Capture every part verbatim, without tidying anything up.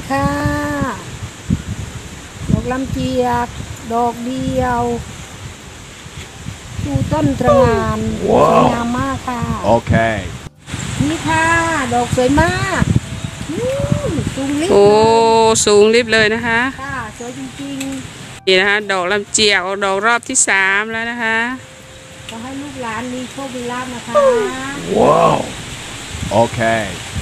ค่ะดอกลำเจียกดอกเดียวดูต้นตระหง่านสวยงามมากค่ะโอเคนี่ค่ะดอกสวยมากสูงลิบโอ้สูงลิบเลยนะคะค่ะสวยจริงๆนี่นะคะดอกลำเจียกดอกรอบที่สามแล้วนะคะขอให้ลูกหลานมีโชคมีลาภนะคะว้าวโอเค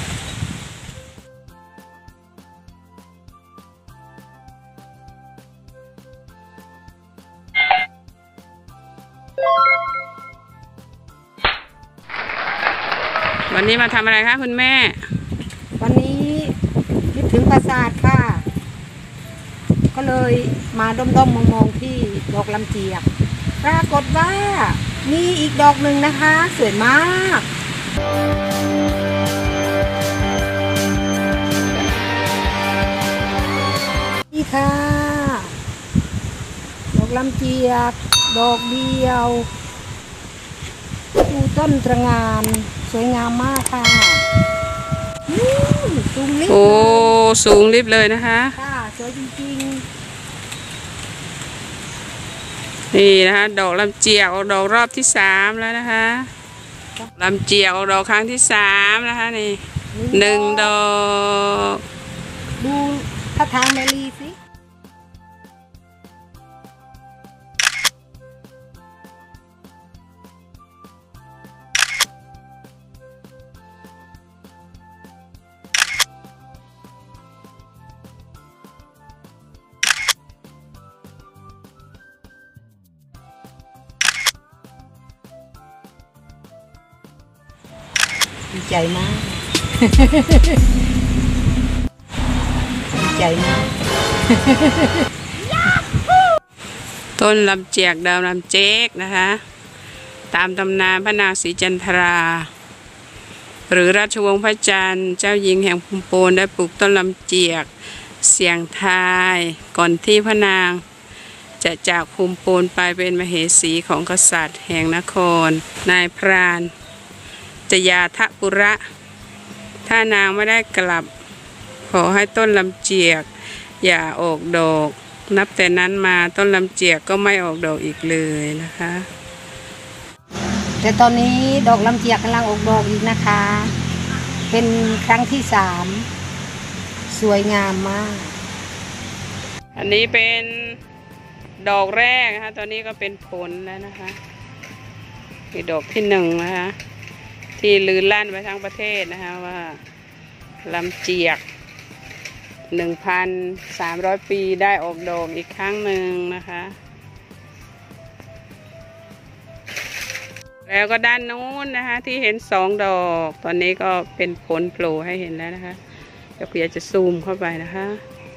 วันนี้มาทำอะไรคะคุณแม่วันนี้คิดถึงปราสาทค่ะก็เลยมาด้อมๆมองๆที่ดอกลำเจียกปรากฏว่ามีอีกดอกหนึ่งนะคะสวยมากนี่ค่ะดอกลำเจียกดอกเดียวดูต้นตระหง่านสวยงามมากค่ะสูงลิบโอ้สูงลิบเลยนะคะค่ะสวยจริงๆนี่นะคะดอกลำเจียกดอกรอบที่สามแล้วนะคะลำเจียกดอกครั้งที่สามนะคะนี่หนึ่งดอกดูท่าทางแมรี่สิดีใจมากดีใจมากต้นลำเจียกดาวลำเจ๊กนะคะตามตำนานพระนางศรีจันทราหรือราชวงศ์พระจันทร์เจ้าหญิงแห่งภูมิโปนได้ปลูกต้นลำเจียกเสียงทายก่อนที่พระนางจะจากภูมิโปนไปเป็นมเหสีของกษัตริย์แห่งนครนายพรานจยาทปุระถ้านางไม่ได้กลับขอให้ต้นลำเจียกอย่าออกดอกนับแต่นั้นมาต้นลำเจียกก็ไม่ออกดอกอีกเลยนะคะแต่ตอนนี้ดอกลำเจียกกำลังออกดอกอีกนะคะเป็นครั้งที่สามสวยงามมากอันนี้เป็นดอกแรกนะคะตอนนี้ก็เป็นผลแล้วนะคะคือดอกที่หนึ่งนะคะที่ลือลั่นไปทั้งประเทศนะคะว่าลำเจียกหนึ่งพันสามร้อยปีได้ออกดอกอีกครั้งหนึ่งนะคะแล้วก็ด้านนู้นนะคะที่เห็นสองดอกตอนนี้ก็เป็นผลโผล่ให้เห็นแล้วนะคะเดี๋ยวคุณจะซูมเข้าไปนะคะ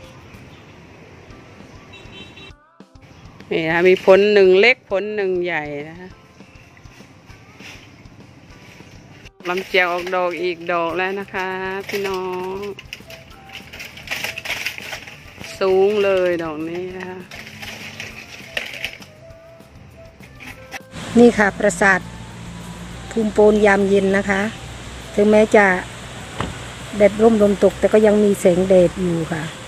นี่นะคะมีผลหนึ่งเล็กผลหนึ่งใหญ่นะคะลำเจียกออกดอกอีกดอกแล้วนะคะพี่น้องสูงเลยดอกนี้นะคะนี่ค่ะปราสาทภูมิโปนยามเย็นนะคะถึงแม้จะแดดร่มลมตกแต่ก็ยังมีแสงแดดอยู่ค่ะ